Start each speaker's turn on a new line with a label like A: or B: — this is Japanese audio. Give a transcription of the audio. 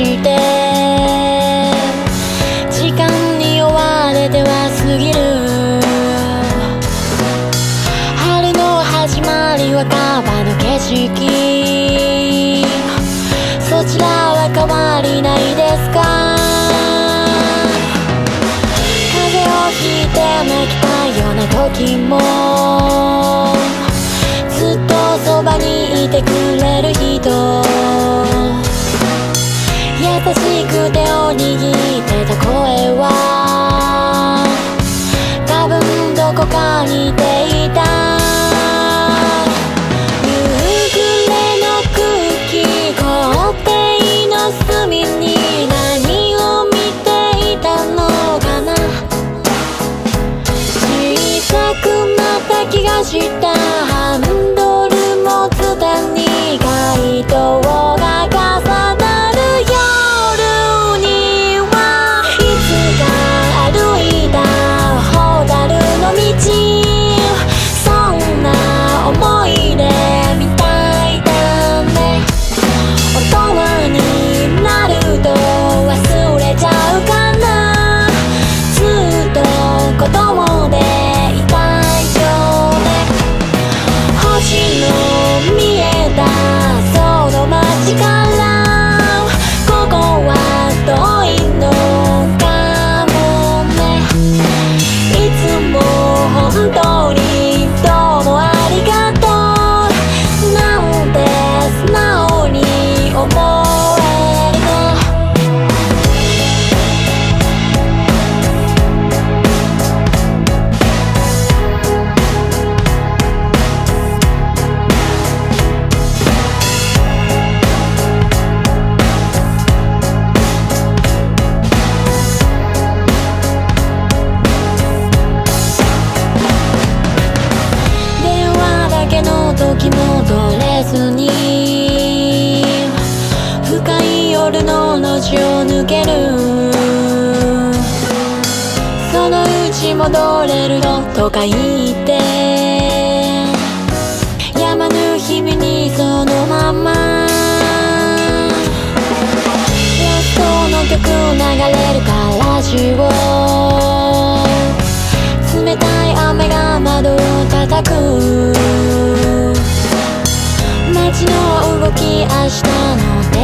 A: して時間に追われては過ぎる。春の始まりは川の景色、そちらは変わりないですか？風邪をひいて泣きたいような時もずっとそばにいてくれる人、優しく手を握ってた声は多分どこかにいていた。夕暮れの空気、校庭の隅に何を見ていたのかな。小さくなった気がした。ハンドル持つ手に街灯が重なる夜には、いつか歩いたホタルの道、そんな思い出みたいだね。大人になると忘れちゃうかな。ずっと子供でいたいよね。星の見えたその街からここは遠いのかもね。いつも本当にどうもありがとうなんて素直に思えるの。電話だけの時も取れずに深い夜の路地を抜ける。そのうち戻れるのとか言ってやまぬ日々にそのままラストの曲流れるからラジオ、冷たい雨が窓を叩く。街の動き、明日の天